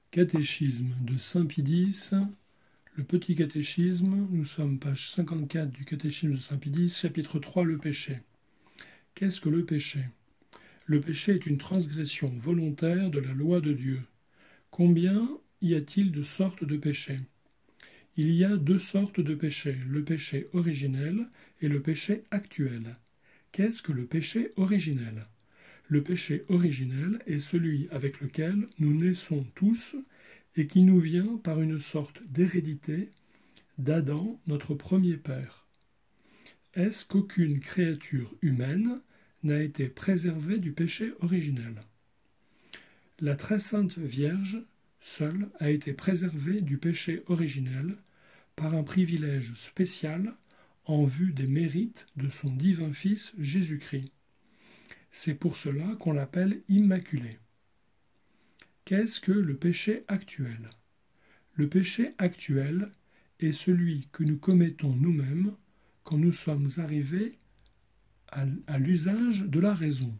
Catéchisme de Saint-Pie-X, le petit catéchisme, nous sommes page 54 du catéchisme de Saint-Pie-X, chapitre 3, le péché. Qu'est-ce que le péché? Le péché est une transgression volontaire de la loi de Dieu. Combien y a-t-il de sortes de péchés? Il y a deux sortes de péchés, le péché originel et le péché actuel. Qu'est-ce que le péché originel? Le péché originel est celui avec lequel nous naissons tous et qui nous vient par une sorte d'hérédité d'Adam, notre premier père. Est-ce qu'aucune créature humaine n'a été préservée du péché originel? La très sainte Vierge seule a été préservée du péché originel par un privilège spécial en vue des mérites de son divin Fils Jésus-Christ. C'est pour cela qu'on l'appelle Immaculée. Qu'est-ce que le péché actuel? Le péché actuel est celui que nous commettons nous-mêmes quand nous sommes arrivés à l'usage de la raison.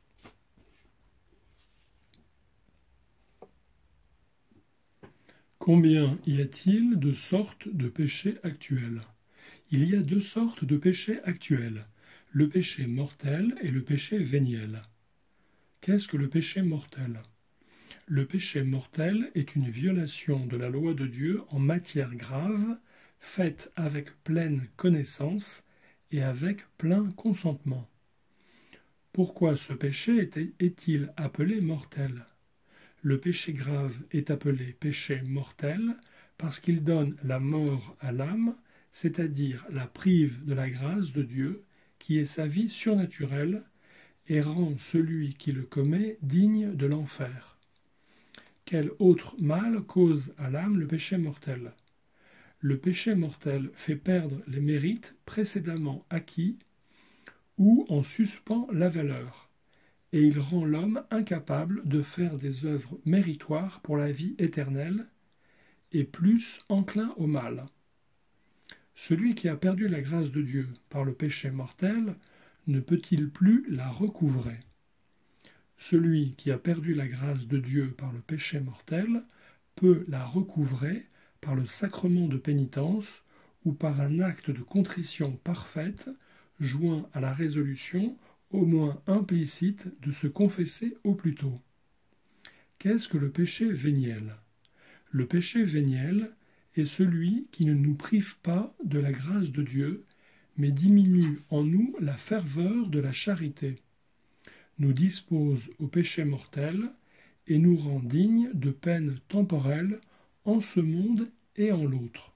Combien y a-t-il de sortes de péchés actuels? Il y a deux sortes de péchés actuels, le péché mortel et le péché véniel. Qu'est-ce que le péché mortel? Le péché mortel est une violation de la loi de Dieu en matière grave, faite avec pleine connaissance et avec plein consentement. Pourquoi ce péché est-il appelé mortel? Le péché grave est appelé péché mortel parce qu'il donne la mort à l'âme, c'est-à-dire la prive de la grâce de Dieu, qui est sa vie surnaturelle, et rend celui qui le commet digne de l'enfer. Quel autre mal cause à l'âme le péché mortel? Le péché mortel fait perdre les mérites précédemment acquis ou en suspend la valeur, et il rend l'homme incapable de faire des œuvres méritoires pour la vie éternelle et plus enclin au mal. Celui qui a perdu la grâce de Dieu par le péché mortel ne peut-il plus la recouvrer? Celui qui a perdu la grâce de Dieu par le péché mortel peut la recouvrer par le sacrement de pénitence ou par un acte de contrition parfaite joint à la résolution au moins implicite de se confesser au plus tôt. Qu'est-ce que le péché véniel? Le péché véniel est celui qui ne nous prive pas de la grâce de Dieu, mais diminue en nous la ferveur de la charité, nous dispose au péché mortel et nous rend dignes de peines temporelles en ce monde et en l'autre.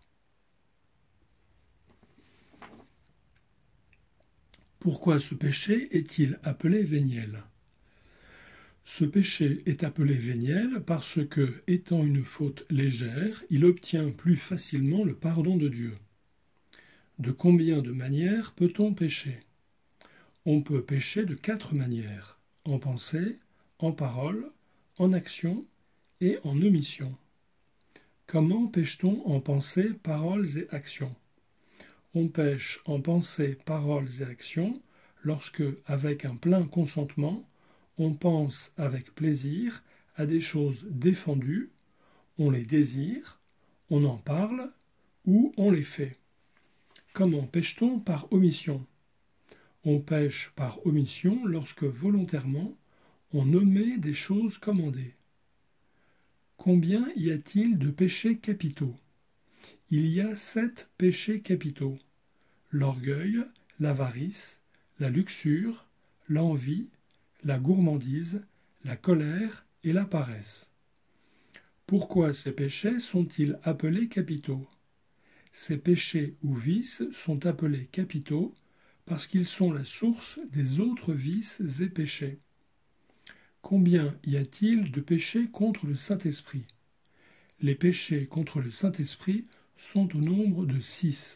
Pourquoi ce péché est-il appelé véniel? Ce péché est appelé véniel parce que, étant une faute légère, il obtient plus facilement le pardon de Dieu. De combien de manières peut-on pécher? On peut pécher de 4 manières, en pensée, en parole, en action et en omission. Comment pêche-t-on en pensée, paroles et actions? On pêche en pensée, paroles et actions lorsque, avec un plein consentement, on pense avec plaisir à des choses défendues, on les désire, on en parle ou on les fait. Comment pêche-t-on par omission? On pêche par omission lorsque volontairement on omet des choses commandées. Combien y a-t-il de péchés capitaux? Il y a 7 péchés capitaux: l'orgueil, l'avarice, la luxure, l'envie, la gourmandise, la colère et la paresse. Pourquoi ces péchés sont-ils appelés capitaux? Ces péchés ou vices sont appelés capitaux parce qu'ils sont la source des autres vices et péchés. Combien y a-t-il de péchés contre le Saint-Esprit? Les péchés contre le Saint-Esprit sont au nombre de 6.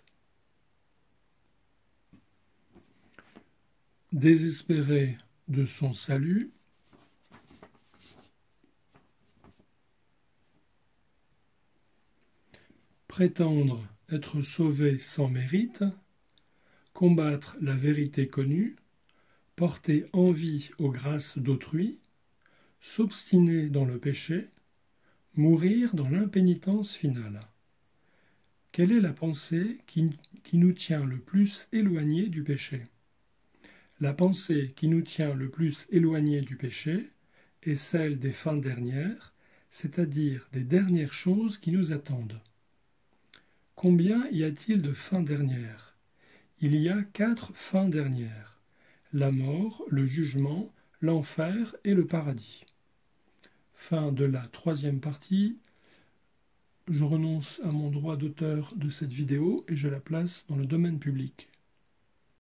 Désespérer de son salut, prétendre être sauvé sans mérite, combattre la vérité connue, porter envie aux grâces d'autrui, s'obstiner dans le péché, Mourir dans l'impénitence finale. Quelle est la pensée qui nous tient le plus éloignés du péché? La pensée qui nous tient le plus éloignés du péché est celle des fins dernières, c'est-à-dire des dernières choses qui nous attendent. Combien y a-t-il de fins dernières? Il y a 4 fins dernières: la mort, le jugement, l'enfer et le paradis. Fin de la 3e partie. Je renonce à mon droit d'auteur de cette vidéo et je la place dans le domaine public.